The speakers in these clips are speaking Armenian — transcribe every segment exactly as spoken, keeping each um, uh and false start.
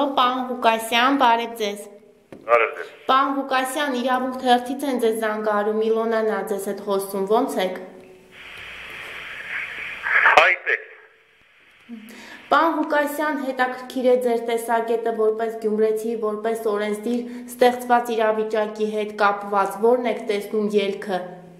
Ալո, պարոն Ղուկասյան, բարև ձեզ։ Բարև ձեզ։ Պարոն Ղուկասյան, իրավունք թերթից են ձեզ զանգարում, Իլոնան ա ձեզ հետ խոսում, ո՞նց եք։ Հայտ եք։ Պարոն Ղուկասյան, հետաքրքիր է ձեր տեսակետը որպես գյումրեցի, որպես օրենսդիր ստեղծված իրավիճակի հետ կապված, ո՞րն եք տեսնում ելքը։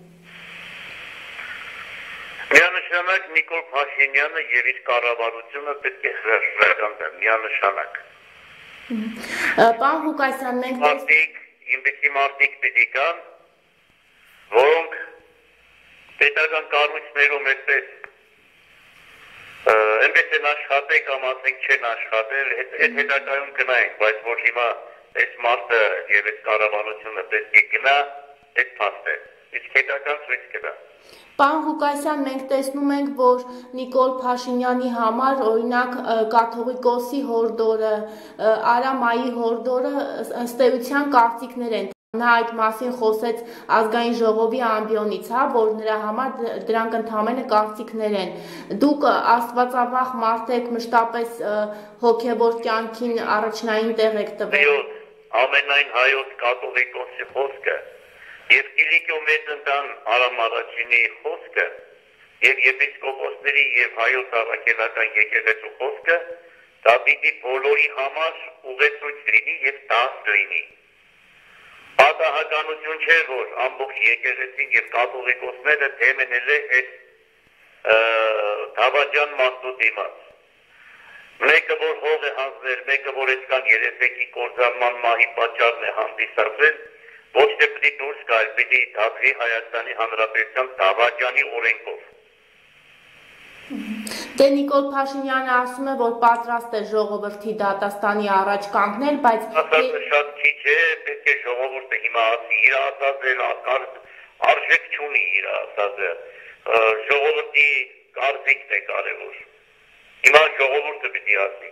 Միանշանակ Նիկոլ Փաշինյանը եւ իր կառավարությունը պետք է հրաժարվեն, միանշանակ։ Պարոն Ղուկասյան, մենք Մարդիկ, ինձի մարդիկ պետք կան, որոնք պետական կառույցներում այդպես այնպես են աշխատել կամ ասենք չեն աշխատել, այդ հետագայում գնայինք, բայց որ հիմա այս մարդը եւ այս կառավարությունը պետք է գնա, այդ փաստ է։ Իսկ հետագան ցույց կտա։ Պարոն Ղուկասյան, մենք տեսնում ենք, որ Նիկոլ Փաշինյանի համար, օրինակ, կաթողիկոսի հորդորը, Արամայի հորդորը ըստ էության կարծիքներ են։ Նա այդ մասին խոսեց ազգային ժողովի ամբիոնից, հա, որ նրա համար դրանք ընդհանրապես կարծիքներ են։ Դուք աստվածավախ մարդ եք, մշտապես հոգևոր կյանքին առաջնային տեղ եք տվել։ Ամենայն հայոց կաթողիկոսի խոսքը եւ Կիլիկիո Մեծնդան Արամ Արաչինի խոսքը եւ եպիսկոպոսների եւ հայոց առաքելական եկեղեցու խոսքը դա պիտի բոլորի համար ուղեցույց լինի եւ տաս լինի։ Պատահականություն չէ, որ ամբողջ եկեղեցին եւ կաթողիկոսները թեմանել է այդ Դավաճան մարդու դիմաց։ Մեկը որ հող է հանձնել, մեկը որ այսքան երեսեկի կործանման մահի պատճառն է հանդիսացել, ոչ թե պիտի դուրս գալ, պիտի դատվի Հայաստանի Հանրապետության Դավաճանի օրենքով։ Դե Նիկոլ Փաշինյանը ասում է, որ պատրաստ է ժողովրդի դատաստանի առաջ կանգնել, բայց ասածը շատ քիչ է, պետք է ժողովուրդը հիմա ասի իր ասածը, արժեք չունի իր ասածը, ժողովրդի կարծիքն է կարևոր։ Հիմա ժողովուրդը պիտի ասի։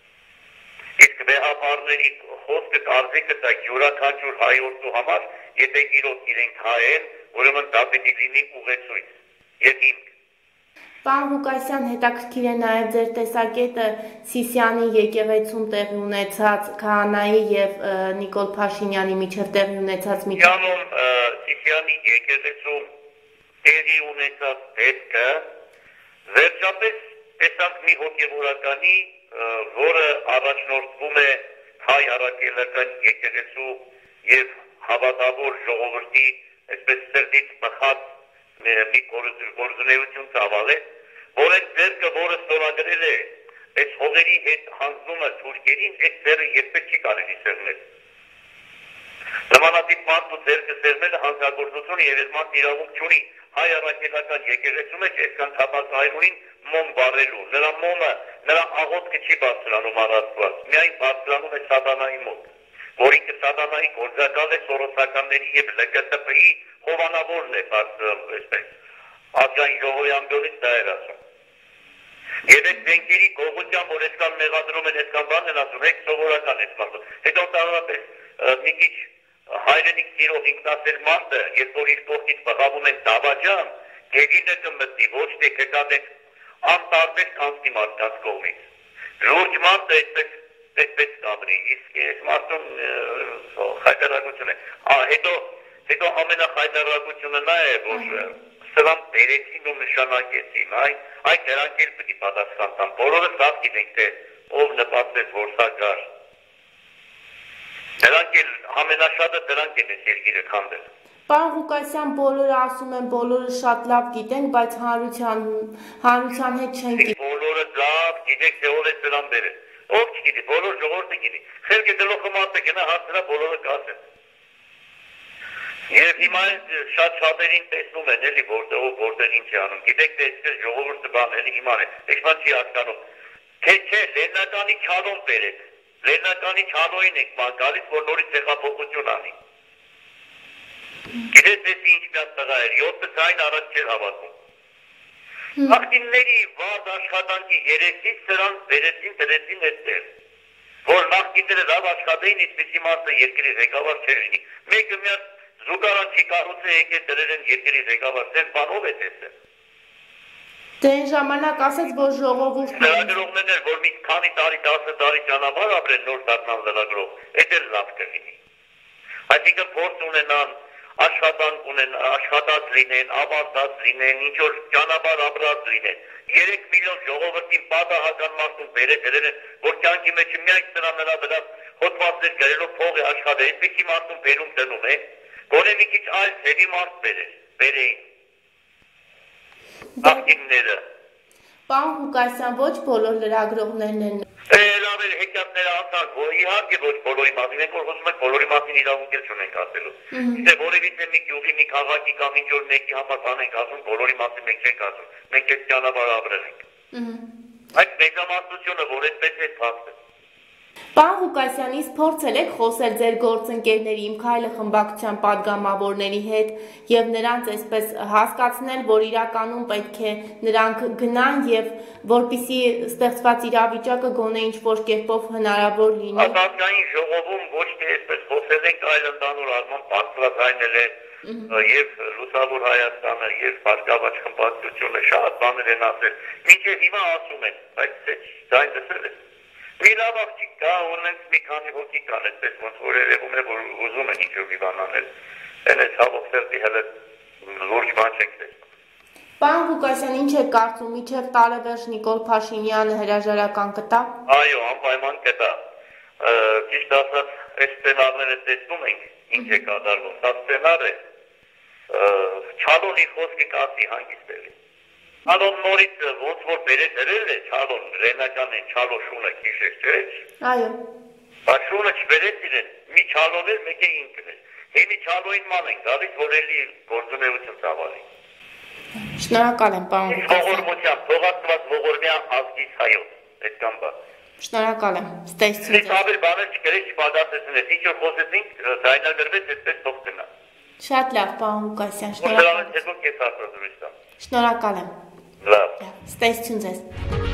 Իսկ վեհապարների խոսքը կարծիքը դա յուրաքանչյուր հայորդու համար, եթե իրոք իրենք հայ են, ուրեմն դա պիտի լինի ուղեցույց եւ հիմք։ Պարոն Ղուկասյան, հետաքրքիր է նաև ձեր տեսակետը Սիսիանի եկեղեցում տեղի ունեցած Քահանայի եւ Նիկոլ Փաշինյանի միջև տեղի ունեցած միջև Սիսիանի եկեղեցում տեղի ունեցած դեպքը վերջապես տեսանք մի հոգևորականի, որը առաջնորդվում է հայ առաքելական եկեղեցու եւ հավատավոր ժողովրդի այսպես սրտից մխած մի գործունեություն ծավալել, որ այդ ձեռքը, որը ստորագրել է այս հողերի հետ հանձնումը թուրքերին, այդ ձեռը երբեք չի կարելի սեղմել։ Նմանատիպ մարդու ձեռքը սեղմելը հանցագործություն եւ այդ մարդը իրավունք չունի հայ առաքելական եկեղեցու մեջ այսքան թափածայրունին մոմ բարելու, նրա մոմը, նրա աղոթքը չի բարձրանում առածված, միայն բարձրանում է սատանայի մոտ, որ ինքը սատանայի գործակալ է սորոսականների եւ Л Կ Տ Բ-ի հովանավորն է բարձրանում, այսպես, ազգային ժողովի ամբիոնից դա էր ասում։ Եվ այդ բենկերի գողության, որ այսքան մեղադրում են, այսքան բան են ասում, հեկ սովորական է սպասում, հետո տարորապես մի քիչ հայրենիք սիրող ինքնասեր մարդը, երբ որ իր կողքից բղավում են Դավաճան, գերինը կմտնի, ոչ թե կգադեք անտարբեր կանցնի մարդկանց կողմից։ Լուրջ մարդը այդպես այդպես կապրի, իսկ այս մարդուն խայտարակություն է։ Հետո հետո ամենախայտարակությունը նա է, որ սրան բերեցին ու նշանակեցին, այդ դրանք էլ պիտի պատասխան տան։ Բոլորը սաղ գիտենք, թե ով նպաստեց, որ սա գար։ Դրանք էլ ամենաշատը դրանք են այս երկիրը քանդել։ Պարոն Ղուկասյան, բոլորը ասում են, բոլորը շատ լավ գիտենք, բայց հանրության հանրության հետ չեն գիտի։ Բոլորը լավ գիտեք, թե ով է դրան բերել։ Ով չգիտի, բոլոր ժողովուրդը գիտի։ Խելքը գլուխը մարդը գնա հարցնա, բոլորը կասեն։ Եվ հիմա շատ շատերին տեսնում են, էլի, որտեղ ով որտեղ ինչ է անում։ Գիտեք, թե այսպես ժողովուրդը բան էլի հիմա է։ Եկման չի հասկանում։ Թե չէ, Լեննականի չանոն բերեք։ Լեննականի չանոին եք ման գալիս, որ նորից հեղափոխություն անի։ Գիտես ես ինչ միած տղա էր, յոթը ձայն առաջ չէր հավաքում։ Նախկինների վարդ աշխատանքի երեսից սրանց բերեցին, տրեցին այդտեղ, որ նախկինները լավ աշխատեին, իսպիսի մարդը երկրի ղեկավար չէր լինի։ Մեկը միած զուգարան չի կառուցել եկել դրել են երկրի ղեկավար, ձեր բանով է տեսել։ Դե այն ժամանակ ասաց, որ ժողովուրդն է։ Լրագրողներն էլ, որ մի քանի տարի, տասը տարի ճանապարհ ապրեն, նոր դառնան լրագրող, այդ էլ լավ կլինի։ Այսինքն փորձ ունենան, աշխատանք ունենան, աշխատած լինեն, ավարտած լինեն, ինչ որ ճանապարհ ապրած լինեն։ երեք միլիոն ժողովրդին պատահական մարդուն բերել են, որ կյանքի մեջ միայն դրա նրա վրա հոդվածներ գրելով փող է աշխատել, այդպիսի մարդուն բերում դնում է, գոնե մի քիչ այլ թևի մարդ բերել, բերեին։ Ակինները։ Պարոն Ղուկասյան, ոչ բոլոր լրագրողներն են։ Լավ է, հեքիաթները անցան, որ իհարկե ոչ բոլորի մասին ենք, որ խոսում ենք բոլորի մասին իրավունք էլ չունենք ասելու։ Իսկ որևիցե մի գյուղի, մի քաղաքի կամ ինչ որ մեկի համար բան ենք ասում, բոլորի մասին մենք չենք ասում։ Մենք այդ ճանապարհը ապրել ենք։ Այդ մեծամասնությունը, որ այդպես է փաստը։ Պարոն Ղուկասյան, իսկ փորձել եք խոսել ձեր գործընկերների Իմ Քայլը խմբակցության падգամավորների հետ եւ նրանց այսպես հասկացնել, որ իրականում պետք է նրանք գնան եւ որպիսի ստեղծված իրավիճակը գոնե ինչ-որ կերպով հնարավոր լինի։ Արտադրային ժողովում ոչ թե այսպես խոսել ենք, այլ ընդհանուր առմամբ բարձրացնել է եւ Լուսավոր Հայաստանը եւ Բարգավաճ խմբակցությունը շատ բաներ են ասել։ Մինչեւ հիմա ասում են, բայց դա դասել է։ Մի լավ աղջիկ կա, ունենք մի քանի հոգի կան, այդպես ոնց որ երևում է, որ ուզում են ինչ-որ մի բան անել։ Այն է ցավոք սերտի հələ լուրջ բան չենք տեսնում։ Պարոն Ղուկասյան, ինչ եք կարծում, մինչև տարեվերջ Նիկոլ Փաշինյանը հրաժարական կտա։ Այո, անպայման կտա։ Ճիշտ ասած, այս սցենարները տեսնում ենք, ինչ է կատարվում։ Սա սցենար է Չալոնի խոսքի կասի հանգիստելի։ Չալոն նորից ոնց որ բերեց հրել է, Չալոն ռենական են, Չալո շունը քիշեր, չէ՞։ Այո։ Բայց շունը չբերեց իրեն, մի Չալոն էր, մեկ է ինքն էր։ Հիմի Չալոին ման են գալիս, որ էլի գործունեություն ծավալի։ Շնորհակալ եմ, պարոն Ղուկասյան։ Ողորմությամբ, թողածված ողորմյան ազգից հայոց, այդքան բան։ Շնորհակալ եմ, ստեսություն։ Իսկ ավելի բաներ չկրեց, չպագասեցնեց, ինչ որ խոսեցինք, ձայնագրվեց, այդպես թող գնա։ Շատ լավ, պարոն Ղուկասյան, շնորհակալ եմ։ շնորհակալ եմ։ Լավ։ Ստեսություն ձեզ։